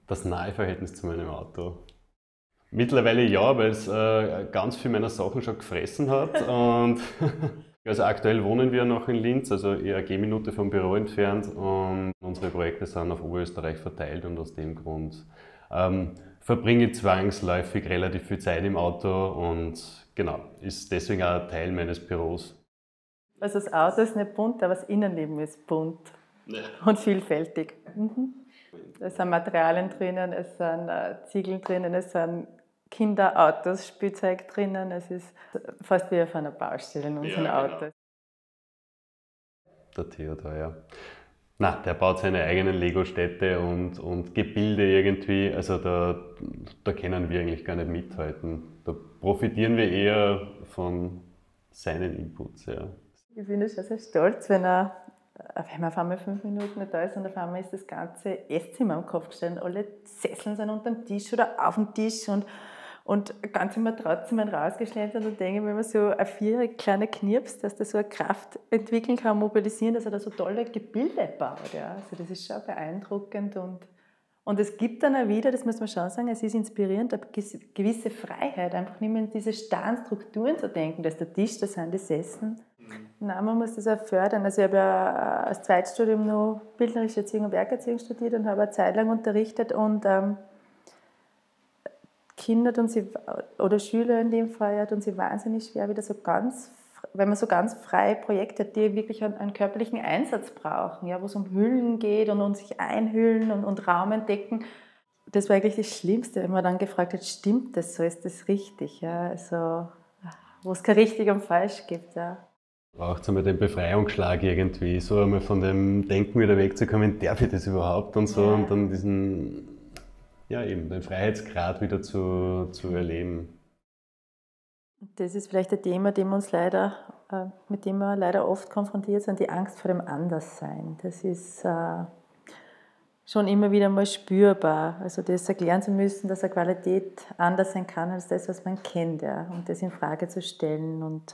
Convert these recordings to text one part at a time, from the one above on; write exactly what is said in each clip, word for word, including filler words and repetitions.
Das nahe Verhältnis zu meinem Auto. Mittlerweile ja, weil es äh, ganz viel meiner Sachen schon gefressen hat. Und also aktuell wohnen wir noch in Linz, also eher eine Gehminute vom Büro entfernt. Und unsere Projekte sind auf Oberösterreich verteilt und aus dem Grund ähm, verbringe ich zwangsläufig relativ viel Zeit im Auto und genau, ist deswegen auch ein Teil meines Büros. Also das Auto ist nicht bunt, aber das Innenleben ist bunt ja. Und vielfältig. Mhm. Es sind Materialien drinnen, es sind äh, Ziegel drinnen, es sind Kinderautos, Spielzeug drinnen. Es ist fast wie auf einer Baustelle in unseren ja, genau. Autos. Der Theodor, ja. Na, der baut seine eigenen Lego-Städte und, und Gebilde irgendwie. Also da, da können wir eigentlich gar nicht mithalten. Da profitieren wir eher von seinen Inputs. Ja. Ich bin ja schon sehr stolz, wenn er, wenn man auf einmal fünf Minuten nicht da ist und auf einmal ist das ganze Esszimmer am Kopf gestellt. Alle Sesseln sind unter dem Tisch oder auf dem Tisch und, und ganz im Matratzenmann rausgeschlendert und denke mir immer so, ein vierjähriger kleiner Knirps, dass der so eine Kraft entwickeln kann, mobilisieren, dass er da so tolle Gebilde baut. Ja. Also das ist schon beeindruckend und Und es gibt dann auch wieder, das muss man schon sagen, es ist inspirierend, eine gewisse Freiheit, einfach nicht mehr in diese starren Strukturen zu denken, dass der Tisch, das sind die Sesseln. Mhm. Nein, man muss das auch fördern. Also ich habe ja als Zweitstudium noch bildnerische Erziehung und Werkerziehung studiert und habe eine Zeit lang unterrichtet und ähm, Kinder tun sie, oder Schüler in dem Fall, ja, tun sie wahnsinnig schwer, wieder so ganz, wenn man so ganz freie Projekte hat, die wirklich einen, einen körperlichen Einsatz brauchen, ja, wo es um Hüllen geht und um sich einhüllen und, und Raum entdecken. Das war eigentlich das Schlimmste, wenn man dann gefragt hat, stimmt das so, ist das richtig? Ja, also, wo es kein richtig und falsch gibt. Ja. Braucht es einmal den Befreiungsschlag irgendwie, so einmal von dem Denken wieder wegzukommen, darf ich das überhaupt und so, ja. Und dann diesen, ja eben, den Freiheitsgrad wieder zu, zu erleben. Das ist vielleicht ein Thema, dem uns leider, äh, mit dem wir leider oft konfrontiert sind, die Angst vor dem Anderssein. Das ist äh, schon immer wieder mal spürbar. Also das erklären zu müssen, dass eine Qualität anders sein kann als das, was man kennt. Ja. Und das in Frage zu stellen. Und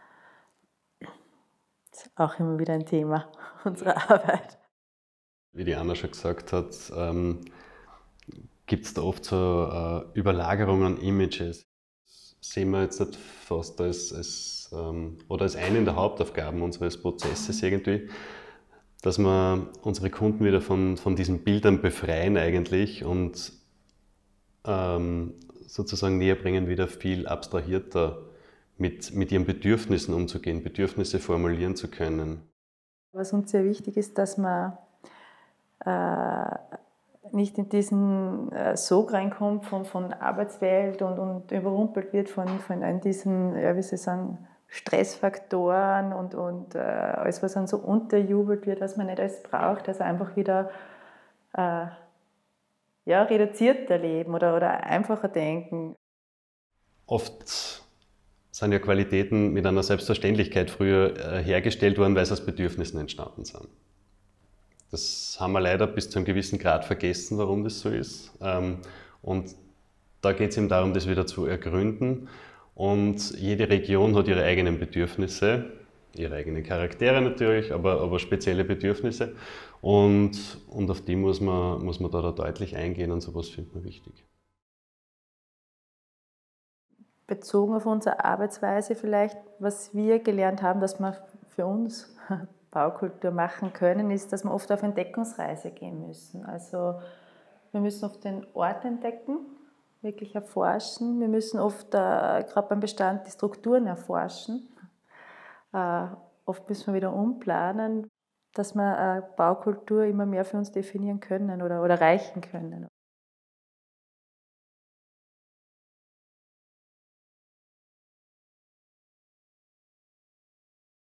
das ist auch immer wieder ein Thema unserer Arbeit. Wie die Anna schon gesagt hat, ähm, gibt es da oft so äh, Überlagerungen an Images. Das sehen wir jetzt nicht fast als, als ähm, oder als eine der Hauptaufgaben unseres Prozesses irgendwie, dass wir unsere Kunden wieder von, von diesen Bildern befreien eigentlich und ähm, sozusagen näher bringen, wieder viel abstrahierter mit, mit ihren Bedürfnissen umzugehen, Bedürfnisse formulieren zu können. Was uns sehr wichtig ist, dass man äh, nicht in diesen äh, Sog reinkommt von, von Arbeitswelt und, und überrumpelt wird von, von diesen, ja, wie Sie sagen, Stressfaktoren und, und äh, alles, was dann so unterjubelt wird, was man nicht alles braucht, also einfach wieder äh, ja, reduzierter leben oder, oder einfacher denken. Oft sind ja Qualitäten mit einer Selbstverständlichkeit früher äh, hergestellt worden, weil sie aus Bedürfnissen entstanden sind. Das haben wir leider bis zu einem gewissen Grad vergessen, warum das so ist. Ähm, und da geht es eben darum, das wieder zu ergründen. Und jede Region hat ihre eigenen Bedürfnisse, ihre eigenen Charaktere natürlich, aber, aber spezielle Bedürfnisse. Und, und auf die muss man, muss man da, da deutlich eingehen und sowas findet man wichtig. Bezogen auf unsere Arbeitsweise vielleicht, was wir gelernt haben, dass wir für uns Baukultur machen können, ist, dass wir oft auf Entdeckungsreise gehen müssen. Also wir müssen oft den Ort entdecken, wirklich erforschen. Wir müssen oft, äh, gerade beim Bestand, die Strukturen erforschen. Äh, oft müssen wir wieder umplanen, dass wir äh, Baukultur immer mehr für uns definieren können oder, oder erreichen können.